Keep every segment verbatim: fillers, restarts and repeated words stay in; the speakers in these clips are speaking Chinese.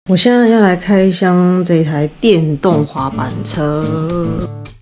我现在要来开箱这一台电动滑板车。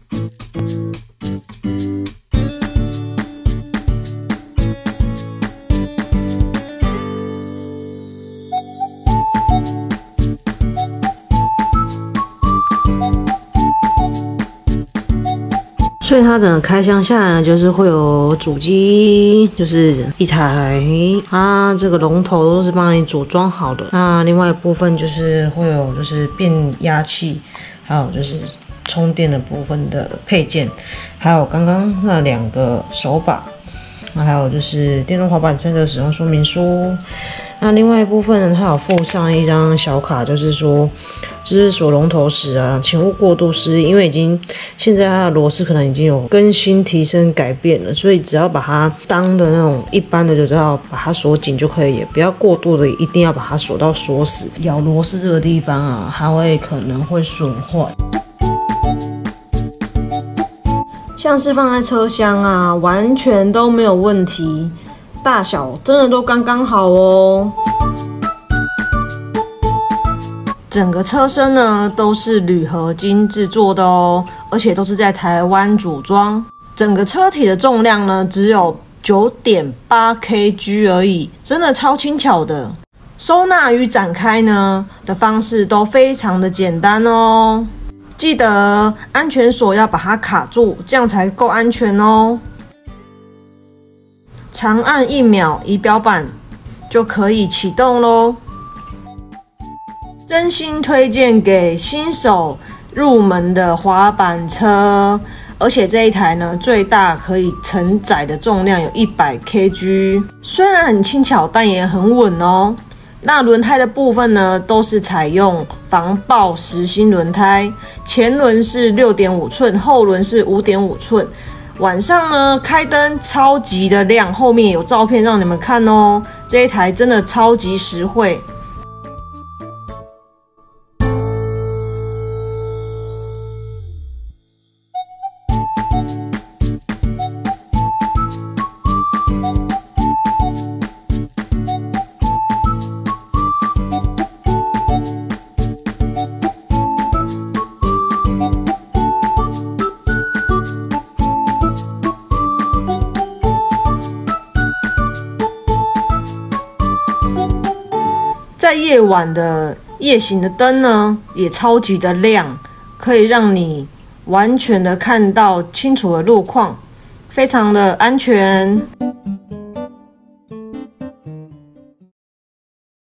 所以它整个开箱下来呢，就是会有主机，就是一台啊，这个龙头都是帮你组装好的。那另外一部分就是会有就是变压器，还有就是充电的部分的配件，还有刚刚那两个手把，那还有就是电动滑板车的使用说明书。那另外一部分呢，它有附上一张小卡，就是说，就是锁龙头时啊，请勿过度施力，因为已经现在它的螺丝可能已经有更新、提升、改变了，所以只要把它当的那种一般的，就只要把它锁紧就可以，也不要过度的，一定要把它锁到锁死。咬螺丝这个地方啊，还会可能会损坏。像是放在车厢啊，完全都没有问题。大小真的都刚刚好哦。整个车身呢都是铝合金制作的哦，而且都是在台湾组装。整个车体的重量呢只有 九点八公斤 而已，真的超轻巧的。收纳与展开呢的方式都非常的简单哦。记得安全锁要把它卡住，这样才够安全哦。长按一秒仪表板就可以启动咯。真心推荐给新手入门的滑板车，而且这一台呢最大可以承载的重量有 一百公斤，虽然很轻巧，但也很稳哦。那轮胎的部分呢都是采用防爆实心轮胎，前轮是 六点五寸，后轮是 五点五寸。晚上呢开灯超级的亮，后面有照片让你们看哦。这一台真的超级实惠。在夜晚的夜行的灯呢，也超级的亮，可以让你完全的看到清楚的路况，非常的安全。